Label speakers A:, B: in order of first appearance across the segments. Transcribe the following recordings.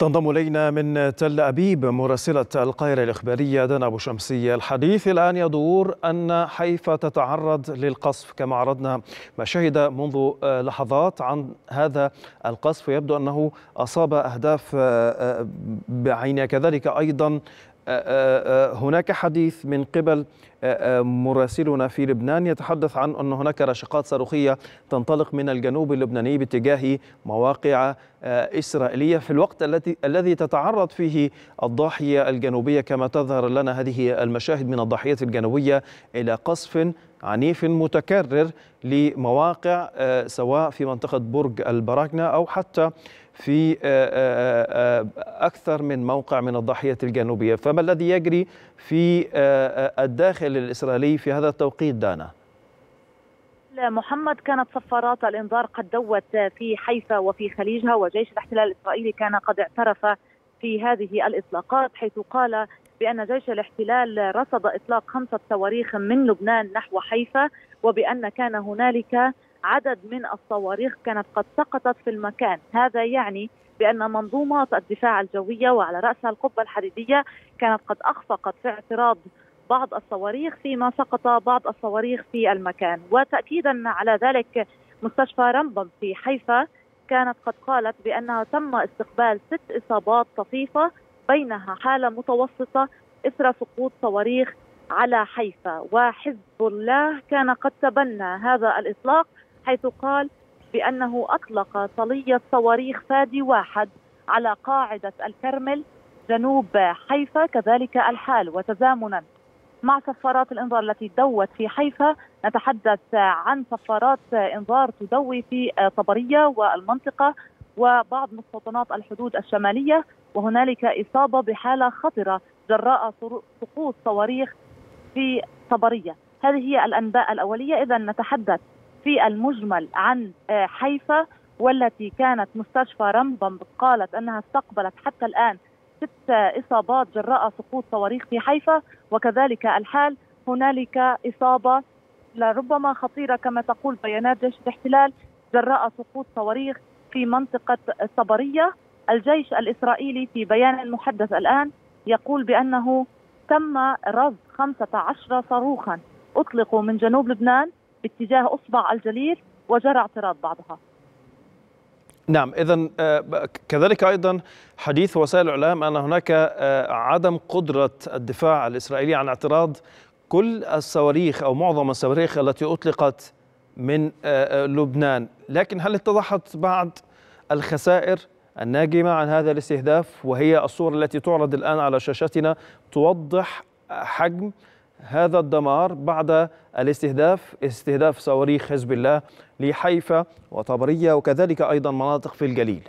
A: تنضم إلينا من تل أبيب مراسلة القاهرة الإخبارية دانا أبو شمسية. الحديث الآن يدور أن حيفا تتعرض للقصف كما عرضنا مشاهد منذ لحظات عن هذا القصف، ويبدو أنه أصاب أهداف بعينها. كذلك أيضا هناك حديث من قبل مراسلنا في لبنان يتحدث عن أن هناك رشقات صاروخية تنطلق من الجنوب اللبناني باتجاه مواقع إسرائيلية في الوقت الذي تتعرض فيه الضاحية الجنوبية كما تظهر لنا هذه المشاهد من الضاحية الجنوبية إلى قصف عنيف متكرر لمواقع سواء في منطقة برج البراكنة أو حتى في أكثر من موقع من الضاحية الجنوبية. فما الذي يجري في الداخل الإسرائيلي في هذا التوقيت دانا؟
B: محمد، كانت صفارات الإنذار قد دوت في حيفا وفي خليجها، وجيش الاحتلال الإسرائيلي كان قد اعترف في هذه الإطلاقات، حيث قال بأن جيش الاحتلال رصد إطلاق 5 صواريخ من لبنان نحو حيفا، وبأن كان هنالك عدد من الصواريخ كانت قد سقطت في المكان. هذا يعني بأن منظومات الدفاع الجوية وعلى رأسها القبة الحديدية كانت قد أخفقت في اعتراض بعض الصواريخ، فيما سقط بعض الصواريخ في المكان. وتأكيدا على ذلك مستشفى رمبم في حيفا كانت قد قالت بأنها تم استقبال 6 إصابات طفيفة بينها حالة متوسطة إثر سقوط صواريخ على حيفا. وحزب الله كان قد تبنى هذا الإطلاق، حيث قال بأنه أطلق طلية صواريخ فادي 1 على قاعدة الكرمل جنوب حيفا. كذلك الحال وتزامنا مع صفارات الإنذار التي دوت في حيفا، نتحدث عن صفارات إنذار تدوي في طبرية والمنطقة وبعض مستوطنات الحدود الشمالية، وهنالك إصابة بحالة خطرة جراء سقوط صواريخ في طبرية. هذه هي الأنباء الأولية. إذا نتحدث في المجمل عن حيفا، والتي كانت مستشفى رمبم قالت أنها استقبلت حتى الآن 6 إصابات جراء سقوط صواريخ في حيفا، وكذلك الحال هنالك إصابة لربما خطيرة كما تقول بيانات جيش الاحتلال جراء سقوط صواريخ في منطقة صبرية. الجيش الإسرائيلي في بيان محدث الآن يقول بأنه تم رصد 15 صاروخا أطلقوا من جنوب لبنان باتجاه أصبع الجليل وجرى اعتراض بعضها.
A: نعم، إذن كذلك أيضا حديث وسائل الإعلام أن هناك عدم قدرة الدفاع الإسرائيلي عن اعتراض كل الصواريخ أو معظم الصواريخ التي أطلقت من لبنان، لكن هل اتضحت بعض الخسائر الناجمة عن هذا الاستهداف؟ وهي الصورة التي تعرض الآن على شاشتنا توضح حجم هذا الدمار بعد استهداف صواريخ حزب الله لحيفا وطبرية وكذلك أيضا مناطق في الجليل.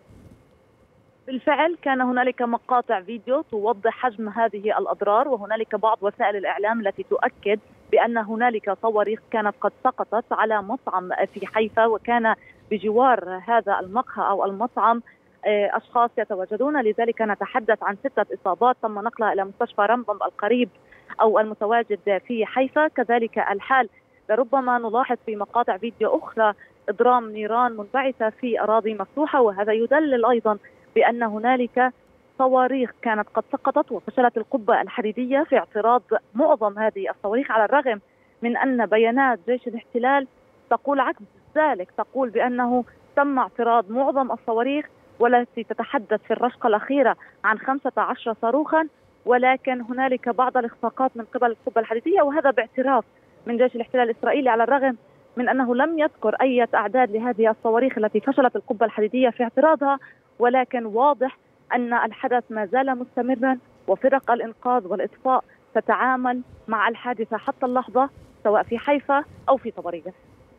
B: بالفعل كان هنالك مقاطع فيديو توضح حجم هذه الأضرار، وهنالك بعض وسائل الإعلام التي تؤكد بأن هنالك صواريخ كانت قد سقطت على مطعم في حيفا، وكان بجوار هذا المقهى أو المطعم أشخاص يتواجدون. لذلك نتحدث عن 6 إصابات تم نقلها إلى مستشفى رمبم القريب أو المتواجد في حيفا. كذلك الحال لربما نلاحظ في مقاطع فيديو أخرى إضرام نيران منبعثة في أراضي مفتوحة، وهذا يدلل أيضا بأن هنالك صواريخ كانت قد سقطت وفشلت القبة الحديدية في اعتراض معظم هذه الصواريخ، على الرغم من أن بيانات جيش الاحتلال تقول عكس ذلك، تقول بأنه تم اعتراض معظم الصواريخ، والتي تتحدث في الرشقة الأخيرة عن 15 صاروخا، ولكن هنالك بعض الإخفاقات من قبل القبة الحديدية، وهذا باعتراف من جيش الاحتلال الإسرائيلي، على الرغم من أنه لم يذكر أي أعداد لهذه الصواريخ التي فشلت القبة الحديدية في اعتراضها. ولكن واضح أن الحدث ما زال مستمرا، وفرق الإنقاذ والإطفاء تتعامل مع الحادثة حتى اللحظة سواء في حيفا أو في طبرية.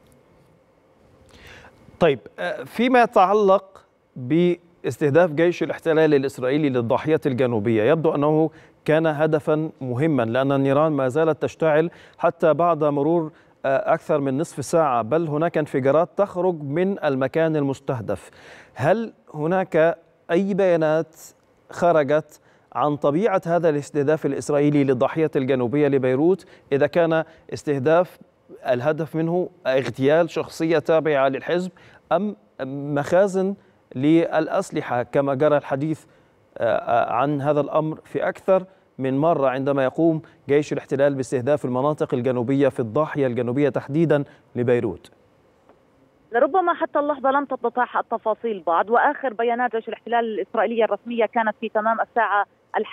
A: طيب، فيما يتعلق باستهداف جيش الاحتلال الإسرائيلي للضاحية الجنوبية، يبدو أنه كان هدفا مهما، لأن النيران ما زالت تشتعل حتى بعد مرور أكثر من نصف ساعة، بل هناك انفجارات تخرج من المكان المستهدف. هل هناك أي بيانات خرجت عن طبيعة هذا الاستهداف الإسرائيلي للضاحية الجنوبية لبيروت، إذا كان استهداف الهدف منه اغتيال شخصية تابعة للحزب أم مخازن للأسلحة، كما جرى الحديث عن هذا الأمر في أكثر من مرة عندما يقوم جيش الاحتلال باستهداف المناطق الجنوبية في الضاحية الجنوبية تحديدا لبيروت.
B: لربما حتى اللحظة لم تتضح التفاصيل بعد، وآخر بيانات جيش الاحتلال الإسرائيلية الرسمية كانت في تمام الساعة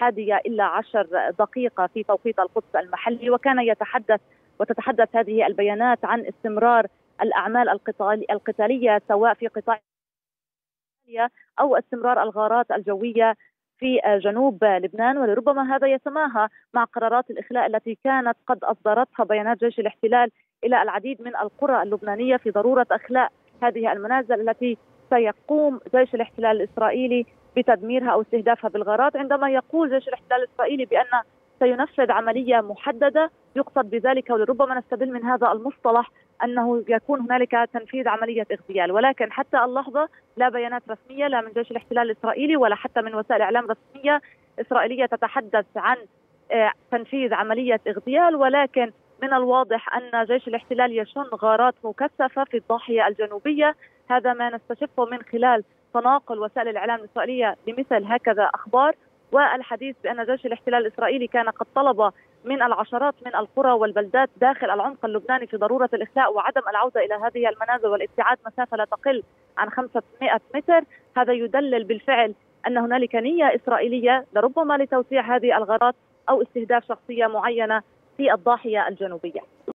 B: 11:10 في توقيت القدس المحلي، وكان وتتحدث هذه البيانات عن استمرار الأعمال القتالية سواء في قطاع أو استمرار الغارات الجوية في جنوب لبنان، ولربما هذا يتماهى مع قرارات الإخلاء التي كانت قد أصدرتها بيانات جيش الاحتلال إلى العديد من القرى اللبنانية في ضرورة إخلاء هذه المنازل التي سيقوم جيش الاحتلال الإسرائيلي بتدميرها أو استهدافها بالغارات. عندما يقول جيش الاحتلال الإسرائيلي بأن سينفذ عملية محددة، يقصد بذلك ولربما نستدل من هذا المصطلح أنه يكون هنالك تنفيذ عملية اغتيال، ولكن حتى اللحظة لا بيانات رسمية لا من جيش الاحتلال الإسرائيلي ولا حتى من وسائل إعلام رسمية إسرائيلية تتحدث عن تنفيذ عملية اغتيال، ولكن من الواضح أن جيش الاحتلال يشن غارات مكثفة في الضاحية الجنوبية. هذا ما نستشفه من خلال تناقل وسائل الإعلام الإسرائيلية لمثل هكذا أخبار، والحديث بأن جيش الاحتلال الإسرائيلي كان قد طلب من العشرات من القرى والبلدات داخل العمق اللبناني في ضرورة الإخلاء وعدم العودة إلى هذه المنازل والابتعاد مسافة لا تقل عن 500 متر. هذا يدلل بالفعل أن هنالك نية إسرائيلية لربما لتوسيع هذه الغارات أو استهداف شخصية معينة في الضاحية الجنوبية.